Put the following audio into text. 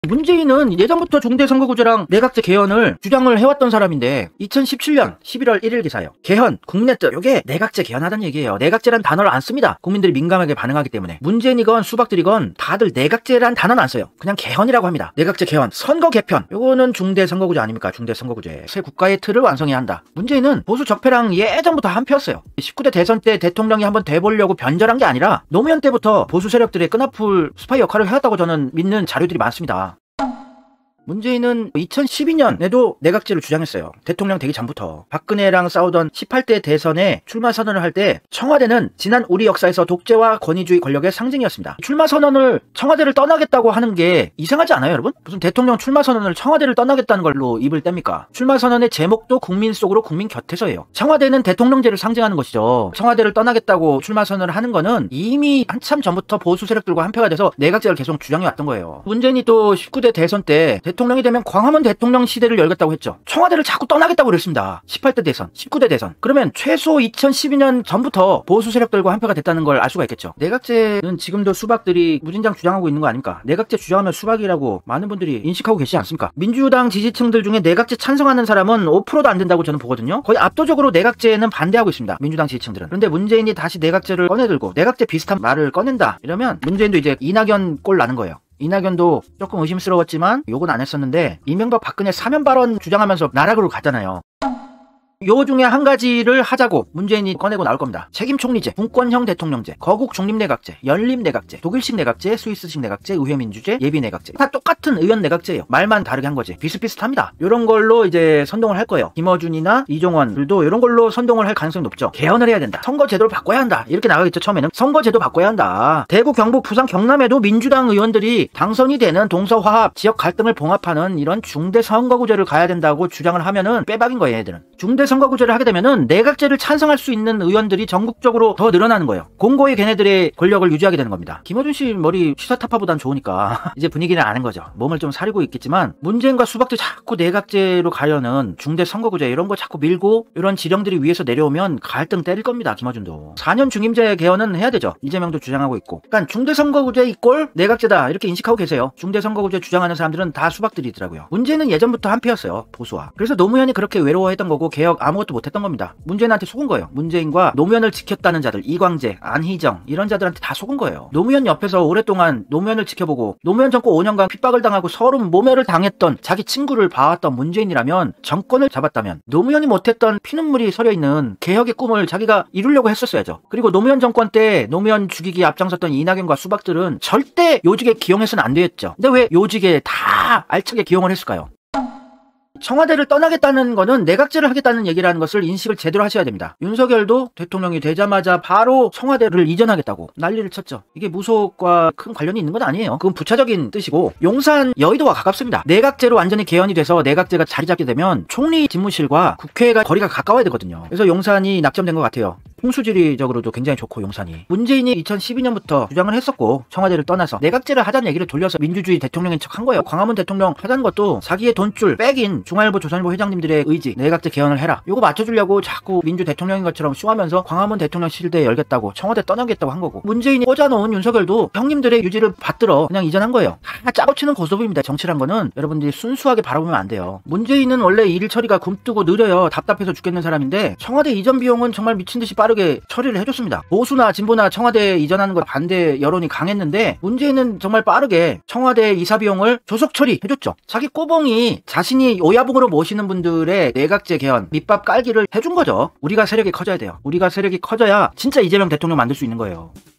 문재인은 예전부터 중대선거구제랑 내각제 개헌을 주장을 해왔던 사람인데 2017년 11월 1일 기사예요. 개헌, 국민의 뜻, 요게 내각제 개헌하다는 얘기예요. 내각제란 단어를 안 씁니다. 국민들이 민감하게 반응하기 때문에. 문재인이건 수박들이건 다들 내각제란 단어는 안 써요. 그냥 개헌이라고 합니다. 내각제 개헌, 선거 개편, 요거는 중대선거구제 아닙니까? 중대선거구제. 새 국가의 틀을 완성해야 한다. 문재인은 보수 적폐랑 예전부터 한패였어요. 19대 대선 때 대통령이 한번 돼보려고 변절한 게 아니라 노무현 때부터 보수 세력들의 끈앞을 스파이 역할을 해왔다고 저는 믿는 자료들이 많습니다. 문재인은 2012년에도 내각제를 주장했어요. 대통령 되기 전부터. 박근혜랑 싸우던 18대 대선에 출마 선언을 할 때 청와대는 지난 우리 역사에서 독재와 권위주의 권력의 상징이었습니다. 출마 선언을 청와대를 떠나겠다고 하는 게 이상하지 않아요, 여러분? 무슨 대통령 출마 선언을 청와대를 떠나겠다는 걸로 입을 뗍니까? 출마 선언의 제목도 국민 속으로 국민 곁에서예요. 청와대는 대통령제를 상징하는 것이죠. 청와대를 떠나겠다고 출마 선언을 하는 거는 이미 한참 전부터 보수 세력들과 한패가 돼서 내각제를 계속 주장해왔던 거예요. 문재인이 또 19대 대선 때 대통령이 되면 광화문 대통령 시대를 열겠다고 했죠. 청와대를 자꾸 떠나겠다고 그랬습니다. 18대 대선, 19대 대선. 그러면 최소 2012년 전부터 보수 세력들과 한패가 됐다는 걸 알 수가 있겠죠. 내각제는 지금도 수박들이 무진장 주장하고 있는 거 아닙니까? 내각제 주장하면 수박이라고 많은 분들이 인식하고 계시지 않습니까? 민주당 지지층들 중에 내각제 찬성하는 사람은 5%도 안 된다고 저는 보거든요. 거의 압도적으로 내각제는 반대하고 있습니다. 민주당 지지층들은. 그런데 문재인이 다시 내각제를 꺼내들고 내각제 비슷한 말을 꺼낸다. 이러면 문재인도 이제 이낙연 꼴 나는 거예요. 이낙연도 조금 의심스러웠지만 욕은 안 했었는데 이명박 박근혜 사면 발언 주장하면서 나락으로 갔잖아요. 요 중에 한 가지를 하자고 문재인이 꺼내고 나올 겁니다. 책임총리제, 분권형 대통령제, 거국 중립내각제, 연립내각제, 독일식 내각제, 스위스식 내각제, 의회민주제, 예비내각제. 다 똑같은 의원 내각제예요. 말만 다르게 한 거지. 비슷비슷합니다. 요런 걸로 이제 선동을 할 거예요. 김어준이나 이종원들도 요런 걸로 선동을 할 가능성이 높죠. 개헌을 해야 된다. 선거제도를 바꿔야 한다. 이렇게 나가겠죠. 처음에는 선거제도 바꿔야 한다. 대구, 경북, 부산, 경남에도 민주당 의원들이 당선이 되는 동서화합, 지역 갈등을 봉합하는 이런 중대 선거구제를 가야 된다고 주장을 하면은 빼박인 거예요. 얘들은. 중대 선거구제를 하게 되면은 내각제를 찬성할 수 있는 의원들이 전국적으로 더 늘어나는 거예요. 공고히 걔네들의 권력을 유지하게 되는 겁니다. 김어준 씨 머리 시사타파보단 좋으니까 이제 분위기는 아는 거죠. 몸을 좀 사리고 있겠지만 문재인과 수박들 자꾸 내각제로 가려는 중대 선거구제 이런 거 자꾸 밀고 이런 지령들이 위에서 내려오면 갈등 때릴 겁니다. 김어준도. 4년 중임제 개헌은 해야 되죠. 이재명도 주장하고 있고. 그러니까 중대 선거구제 이꼴 내각제다 이렇게 인식하고 계세요. 중대 선거구제 주장하는 사람들은 다 수박들이더라고요. 문재인은 예전부터 한패였어요. 보수와. 그래서 노무현이 그렇게 외로워했던 거고 개혁 아무것도 못했던 겁니다. 문재인한테 속은 거예요. 문재인과 노무현을 지켰다는 자들, 이광재, 안희정 이런 자들한테 다 속은 거예요. 노무현 옆에서 오랫동안 노무현을 지켜보고 노무현 정권 5년간 핍박을 당하고 서로 모멸을 당했던 자기 친구를 봐왔던 문재인이라면 정권을 잡았다면 노무현이 못했던 피눈물이 서려있는 개혁의 꿈을 자기가 이루려고 했었어야죠. 그리고 노무현 정권 때 노무현 죽이기에 앞장섰던 이낙연과 수박들은 절대 요직에 기용해서는 안 되겠죠. 근데 왜 요직에 다 알차게 기용을 했을까요? 청와대를 떠나겠다는 거는 내각제를 하겠다는 얘기라는 것을 인식을 제대로 하셔야 됩니다. 윤석열도 대통령이 되자마자 바로 청와대를 이전하겠다고 난리를 쳤죠. 이게 무속과 큰 관련이 있는 건 아니에요. 그건 부차적인 뜻이고 용산 여의도와 가깝습니다. 내각제로 완전히 개헌이 돼서 내각제가 자리 잡게 되면 총리 집무실과 국회가 거리가 가까워야 되거든요. 그래서 용산이 낙점된 것 같아요. 풍수지리적으로도 굉장히 좋고 용산이. 문재인이 2012년부터 주장을 했었고 청와대를 떠나서 내각제를 하자는 얘기를 돌려서 민주주의 대통령인 척 한 거예요. 광화문 대통령 하자는 것도 자기의 돈줄 빽인 중앙일보 조선일보 회장님들의 의지 내각제 개헌을 해라. 요거 맞춰주려고 자꾸 민주 대통령인 것처럼 쇼하면서 광화문 대통령 실대 열겠다고 청와대 떠나겠다고 한 거고 문재인이 꽂아놓은 윤석열도 형님들의 유지를 받들어 그냥 이전한 거예요. 다 짜고 치는 고스톱입니다. 정치란 거는 여러분들이 순수하게 바라보면 안 돼요. 문재인은 원래 일 처리가 굼뜨고 느려요. 답답해서 죽겠는 사람인데 청와대 이전 비용은 정말 미친듯이 빠르게 처리를 해줬습니다. 보수나 진보나 청와대 이전하는 거 반대 여론이 강했는데 문재인은 정말 빠르게 청와대 이사 비용을 조속 처리해줬죠. 자기 꼬봉이 자신이 오야붕으로 모시는 분들의 내각제 개헌 밑밥 깔기를 해준 거죠. 우리가 세력이 커져야 돼요. 우리가 세력이 커져야 진짜 이재명 대통령 만들 수 있는 거예요.